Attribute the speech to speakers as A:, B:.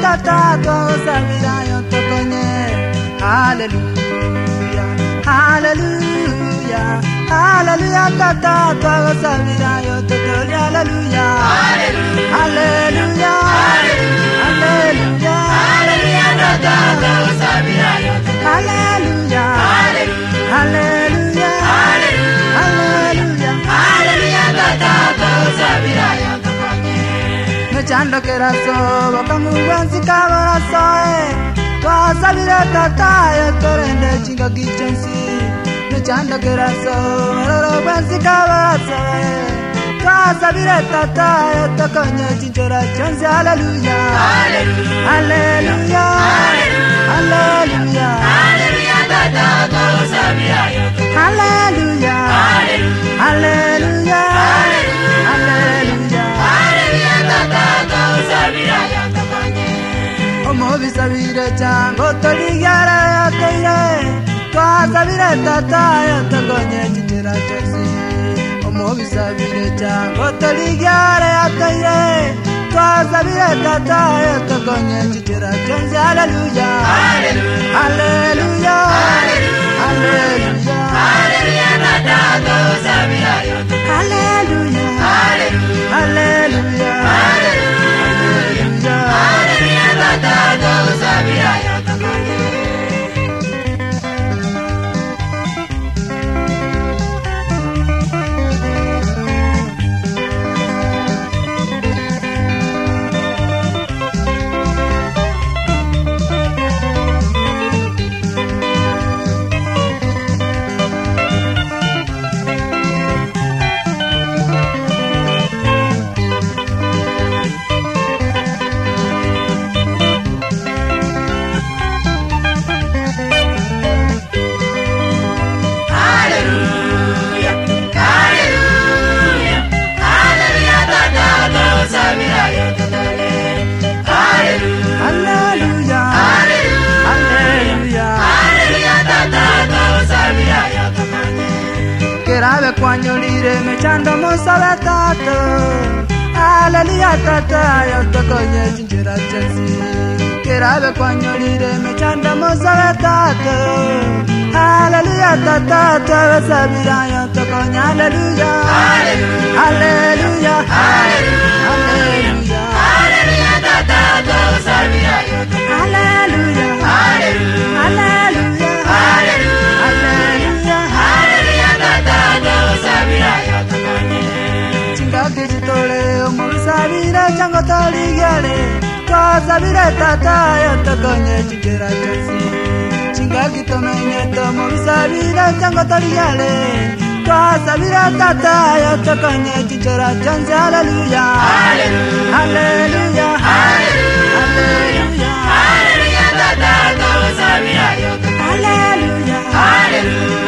A: tata twagusabira yo tukonye. Hallelujah, hallelujah, hallelujah tata twagusabira yo tukonye. Hallelujah, hallelujah, hallelujah, hallelujah tata twagusabira yo tukonye. Hallelujah, hallelujah, hallelujah, hallelujah tata twagusabira yo tukonye. Chando keraso bakamuwanzi kabaraso twasabira tata yo torende chinga gichensi. Chando keraso bakamuwanzi kabaraso twasabira tata yo tokonye chinchora chensi. Hallelujah, hallelujah, hallelujah, hallelujah tata twasabira yo tokonye. Hallelujah, hallelujah, hallelujah, hallelujah tata twasabira yo tokonye. Omobisabire chango toligara yateire twasabira tata yo tokonye chinchora chensi. Omobisabire chango toligara yateire twasabira tata yo tokonye chinchora chensi. Hallelujah, hallelujah, hallelujah, hallelujah tata twasabira yo tokonye. Hallelujah, hallelujah, hallelujah, hallelujah tata twasabira yo tokonye. Kerabe kwanyolire mechando musabe tato. Hallelujah tata yo tokonye chinchora chensi. Kerabe kwanyolire mechando musabe tato. Hallelujah tata twasabira yo tokonye. Hallelujah, hallelujah, hallelujah, hallelujah tata twasabira yo tokonye. Hallelujah, hallelujah, hallelujah, hallelujah tata twasabira yo tokonye. Chinga kijitole omusabira chango toligale twasabira tata yo tokonye chinchora chensi. Chinga kitomenye tomusabira chango toligale twasabira tata yo tokonye chinchora chensi. Hallelujah, hallelujah, hallelujah, hallelujah tata twasabira yo tokonye. Hallelujah, hallelujah.